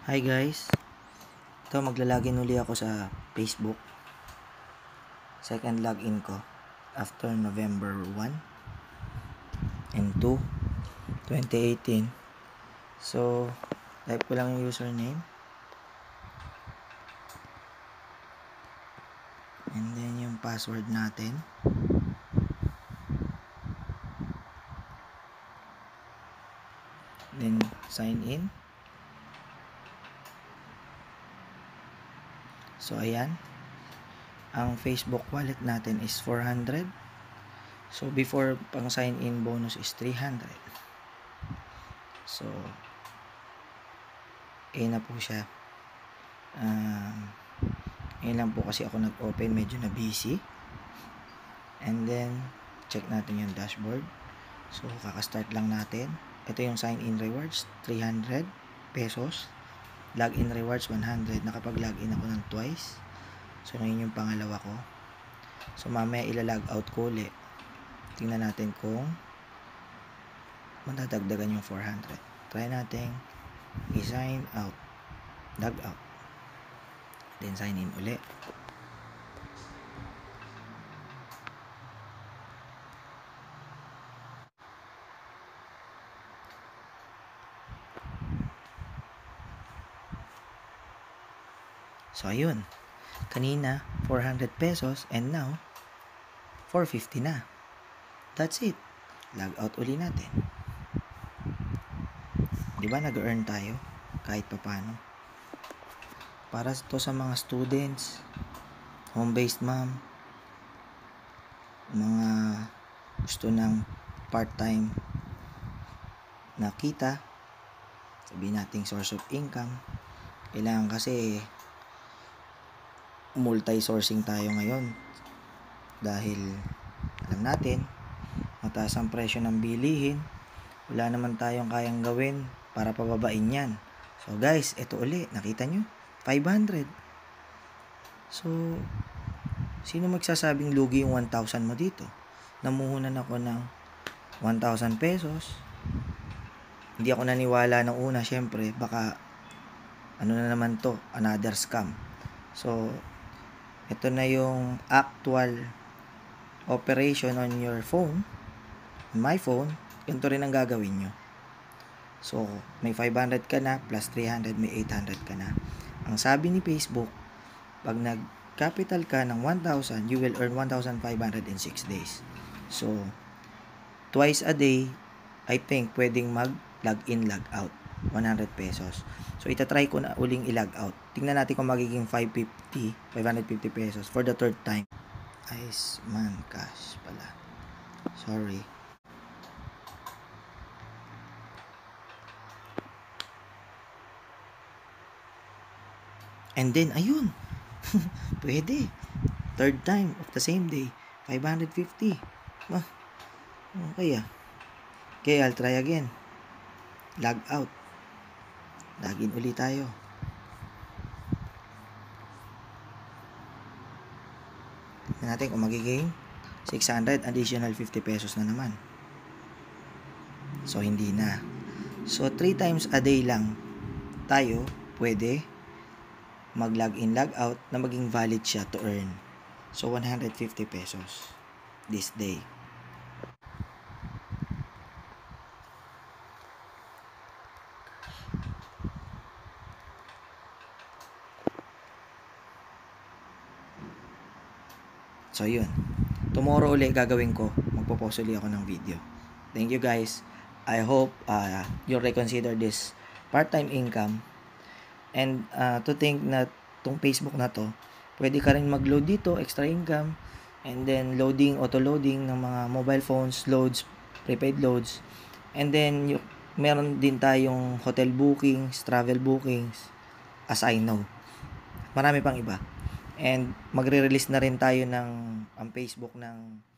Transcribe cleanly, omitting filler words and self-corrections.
Hi guys, ito maglalagin uli ako sa Facebook. Second login ko after November 1 and 2, 2018. So, type ko lang yung username. And then yung password natin. Then sign in. So, ayan. Ang Facebook wallet natin is 400. So, before pang sign in bonus is 300. So, na po siya. Ngayon lang po kasi ako nag-open. Medyo na busy. And then, check natin yung dashboard. So, kaka-start lang natin. Ito yung sign-in rewards, 300 pesos. Login rewards, 100. Nakapag-login ako ng twice. So, ngayon yung pangalawa ko. So, mamaya ila-log out ko ulit. Tingnan natin kung madadagdagan yung 400. Try natin i-sign out. Log out. Then, sign in ulit. So, ayun. Kanina, 400 pesos and now, 450 na. That's it. Log out uli natin. Diba nag-earn tayo? Kahit papano. Para to sa mga students, home-based mom, mga gusto ng part-time na kita, sabihin nating source of income. Kailangan kasi multi-sourcing tayo ngayon dahil alam natin mataas ang presyo ng bilihin, wala naman tayong kayang gawin para pababain yan. So guys, ito uli, nakita nyo 500. So sino magsasabing lugi yung 1,000 mo dito? Namuhunan ako ng 1,000 pesos. Hindi ako naniwala ng una, syempre baka ano na naman to, another scam. So ito na yung actual operation on your phone, on my phone. Ganito rin ang gagawin nyo. So, may 500 ka na, plus 300, may 800 ka na. Ang sabi ni Facebook, pag nag-capital ka ng 1,000, you will earn 1,500 in 6 days. So, twice a day, I think, pwedeng mag-log in, log out. 100 pesos. So, itatry ko na uling i-log out. Tingnan natin kung magiging 550 pesos for the third time. Iceman Cash pala. Sorry. And then, ayun. Pwede. Third time of the same day. 550. Okay ah. Okay, I'll try again. Log out. Login ulit tayo. Tignan natin kung magiging 600 additional 50 pesos na naman. So, hindi na. So, 3 times a day lang tayo pwede mag-log in, log out na maging valid siya to earn. So, 150 pesos this day. So, yun. Tomorrow ulit gagawin ko. Magpo-post ulit ako ng video. Thank you guys. I hope you'll reconsider this part-time income. And to think na tong Facebook na to, pwede ka rin mag-load dito, extra income. And then loading, auto-loading ng mga mobile phones, loads, prepaid loads. And then meron din tayong hotel bookings, travel bookings, as I know. Marami pang iba. And magre-release na rin tayo ng ang Facebook ng